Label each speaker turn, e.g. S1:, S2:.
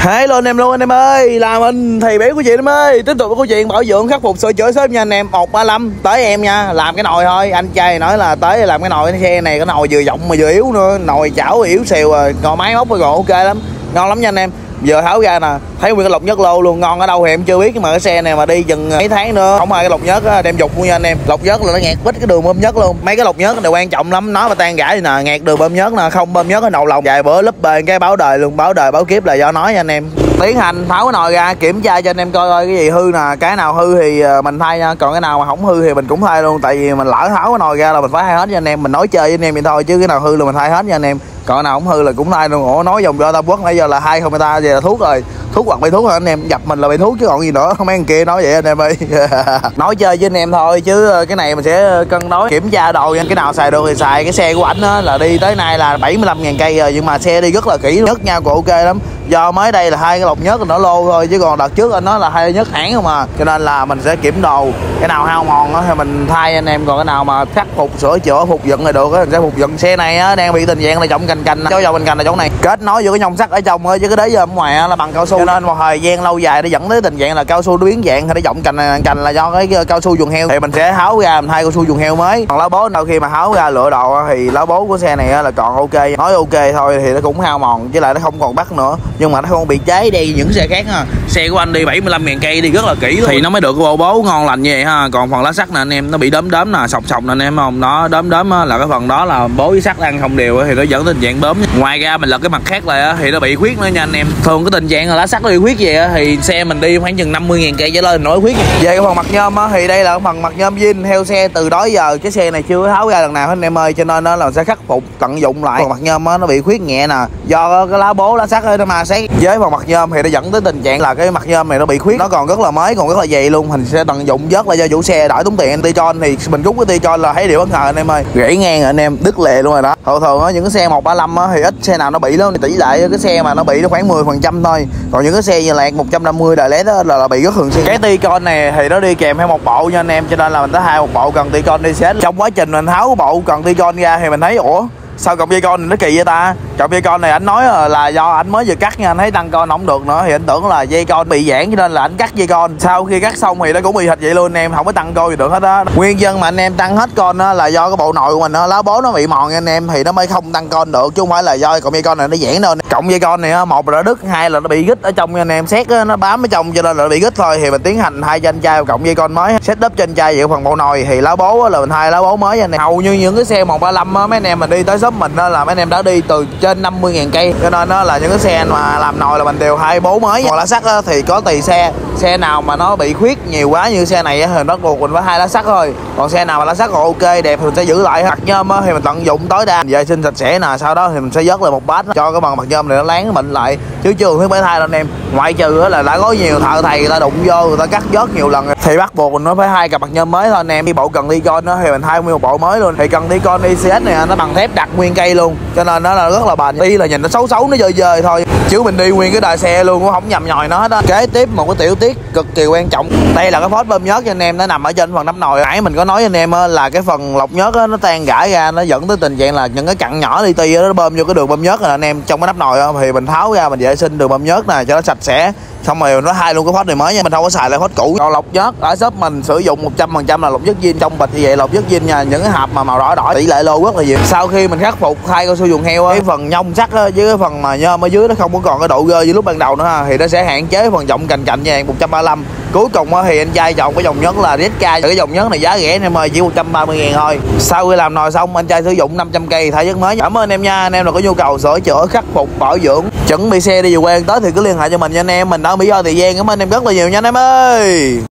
S1: Hello anh em luôn anh em ơi, là mình thầy béo của chị em ơi. Tiếp tục với câu chuyện bảo dưỡng khắc phục sửa chữa shop nha anh em. 135 tới em nha, làm cái nồi thôi. Anh trai nói là tới làm cái nồi, cái xe này cái nồi vừa rộng mà vừa yếu nữa, nồi chảo yếu xìu rồi, còn máy móc còn ok lắm, ngon lắm nha anh em. Giờ tháo ra nè, thấy nguyên cái lọc nhớt lô luôn, ngon ở đâu thì em chưa biết, nhưng mà cái xe này mà đi chừng mấy tháng nữa không ai cái lọc nhớt đem dục luôn nha anh em. Lọc nhớt là nó nghẹt quýt cái đường bơm nhớt luôn. Mấy cái lọc nhớt này quan trọng lắm, nó mà tan rã nè, nghẹt đường bơm nhớt nè, không bơm nhớt cái đầu lòng vài bữa lúp bề cái báo đời luôn, báo đời báo kiếp là do nói nha anh em. Tiến hành tháo cái nồi ra kiểm tra cho anh em coi cái gì hư nè, cái nào hư thì mình thay nha, còn cái nào mà không hư thì mình cũng thay luôn, tại vì mình lỡ tháo cái nồi ra là mình phải thay hết nha anh em. Mình nói chơi với anh em vậy thôi chứ cái nào hư là mình thay hết nha anh em, còn cái nào không hư là cũng thay luôn. Ủa nói dòng do Tam Quốc nãy giờ là hai không, người ta về là thuốc rồi, thuốc hoặc bị thuốc rồi anh em, gặp mình là bị thuốc chứ còn gì nữa, không mấy thằng kia nói vậy anh em ơi. Nói chơi với anh em thôi chứ cái này mình sẽ cân đối kiểm tra đồ nha, cái nào xài được thì xài. Cái xe của ảnh là đi tới nay là 75.000 cây rồi, nhưng mà xe đi rất là kỹ, nhớt nhau còn ok lắm. Do mới đây là hai cái lọc nhớt nó lô thôi, chứ còn đợt trước anh nói là hai nhớt hãng không à, cho nên là mình sẽ kiểm đồ, cái nào hao mòn thì mình thay anh em, còn cái nào mà khắc phục sửa chữa phục dựng là được mình sẽ phục dựng. Xe này đang bị tình trạng là trọng cành chỗ dầu cành là chỗ này kết nối giữa cái nhông sắt ở trong thôi, chứ cái đế giờ ở ngoài là bằng cao su, cho nên một thời gian lâu dài nó dẫn tới tình trạng là cao su nó biến dạng hay nó trọng cành là do cái cao su dùng heo. Thì mình sẽ tháo ra mình thay cao su dùng heo mới. Còn lá bố đâu khi mà tháo ra lựa đồ thì lá bố của xe này là còn ok, nói ok thôi thì nó cũng hao mòn chứ lại nó không còn bắt nữa, nhưng mà nó không bị cháy đi những xe khác ha. Xe của anh đi 75.000 cây đi rất là kỹ luôn thì nó mới được cái bộ bố ngon lành như vậy ha. Còn phần lá sắt nè anh em, nó bị đốm nè, sọc nè anh em không, nó đốm là cái phần đó là bố với sắt ăn không đều thì nó dẫn tới tình trạng bướm. Ngoài ra mình lật cái mặt khác lại thì nó bị khuyết nữa nha anh em. Thường cái tình trạng là lá sắt nó bị khuyết gì thì xe mình đi khoảng chừng 50.000 cây trở lên nổi khuyết. Về cái phần mặt nhôm thì đây là phần mặt nhôm zin theo xe, từ đó giờ cái xe này chưa có tháo ra lần nào hết anh em ơi, cho nên nó là sẽ khắc phục tận dụng lại. Phần mặt nhôm nó bị khuyết nhẹ nè, do cái lá bố lá sắt nó ma sát với phần mặt nhôm thì nó dẫn tới tình trạng là cái mặt nhôm này nó bị khuyết, nó còn rất là mới, còn rất là dày luôn. Mình sẽ tận dụng vớt lại cho chủ xe đỡ tốn tiền. Ti-chon thì mình rút cái ti-chon là thấy điều bất ngờ anh em ơi, gãy ngang rồi anh em, đứt lề luôn rồi đó. Thường những cái xe 135 thì ít xe nào nó bị lắm, tỷ lệ cái xe mà nó bị nó khoảng 10% thôi, còn những cái xe như Lạc 150 Đà Lét là bị rất thường xuyên. Cái ti-chon này thì nó đi kèm theo một bộ nha anh em, cho nên là mình tới hai một bộ cần ti-chon đi xét. Trong quá trình mình tháo bộ cần ti-chon ra thì mình thấy ủa sao cọng dây con này nó kỳ vậy ta. Cọng dây con này anh nói là do anh mới vừa cắt nha, anh thấy tăng con không được nữa thì anh tưởng là dây con bị giãn cho nên là anh cắt dây con. Sau khi cắt xong thì nó cũng bị thịt vậy luôn anh em, không có tăng con gì được hết á. Nguyên nhân mà anh em tăng hết con là do cái bộ nội của mình lá bố nó bị mòn nha anh em, thì nó mới không tăng con được chứ không phải là do cọng dây con này nó giãn đâu. Cọng dây con này một là nó đứt, hai là nó bị gít ở trong nha anh em, xét nó bám ở trong cho nên là nó bị gít thôi. Thì mình tiến hành thay cho anh trai một cọng dây con mới, setup cho anh trai vậy. Phần bộ nồi thì lá bố là mình thay lá bố mới nha anh em. Hầu như những cái xe 135 mấy anh em mình đi tới shop mình là mấy anh em đã đi từ trên 50.000 cây, cho nên là những cái xe mà làm nồi là mình đều thay bố mới. Còn lá sắt thì có tùy xe nào mà nó bị khuyết nhiều quá như xe này thì nó buộc mình phải hai lá sắt thôi, còn xe nào mà lá sắt còn ok đẹp thì mình sẽ giữ lại. Mặt nhôm thì mình tận dụng tối đa, vệ sinh sạch sẽ nè, sau đó thì mình sẽ vớt lại một bát cho cái bằng mặt nhôm này nó láng mịn lại, chứ chưa phải thay đâu anh em. Ngoại trừ là đã có nhiều thợ thầy người ta đụng vô người ta cắt vớt nhiều lần thì bắt buộc nó phải hai cặp mặt nhôm mới thôi anh em. Cái bộ cần ti-chon thì mình thay nguyên một bộ mới luôn. Thì cần ti-chon ICS này nó bằng thép đặc nguyên cây luôn, cho nên nó là rất là bền. Tuy là nhìn nó xấu nó dơ thôi chứ mình đi nguyên cái đời xe luôn cũng không nhầm nhòi nó hết á. Kế tiếp một cái tiểu tiết cực kỳ quan trọng, đây là cái phốt bơm nhớt cho anh em, nó nằm ở trên phần nắp nồi. Nãy mình có nói anh em là cái phần lọc nhớt nó tan rã ra, nó dẫn tới tình trạng là những cái cặn nhỏ li ti nó bơm vô cái đường bơm nhớt này anh em, trong cái nắp nồi thì mình tháo ra mình vệ sinh đường bơm nhớt này cho nó sạch sẽ, xong rồi nó thay luôn cái phốt này mới nha, mình không có xài lại phốt cũ. Còn lọc nhớt ở shop mình sử dụng 100% là lọc nhớt zin trong bịch như vậy, lọc nhớt zin nha, những cái hộp mà màu đỏ tỷ lệ lô rất là nhiều. Sau khi mình khắc phục thay cao su dùng heo cái phần nhông sắt với cái phần mà nhôm ở dưới nó không có còn cái độ gơ như lúc ban đầu nữa ha, thì nó sẽ hạn chế phần trọng cành như vậy 135. Cuối cùng thì anh trai chọn cái dòng nhớt là ZK, cái dòng nhớt này giá rẻ anh em ơi, chỉ 130.000 thôi. Sau khi làm nồi xong anh trai sử dụng 500 cây thay nhớt mới. Cảm ơn em nha, anh em nào có nhu cầu sửa chữa khắc phục bảo dưỡng chuẩn bị xe đi về quê tới thì cứ liên hệ cho mình nha anh em, mình đã bị do thời gian. Cảm ơn em rất là nhiều nha anh em ơi.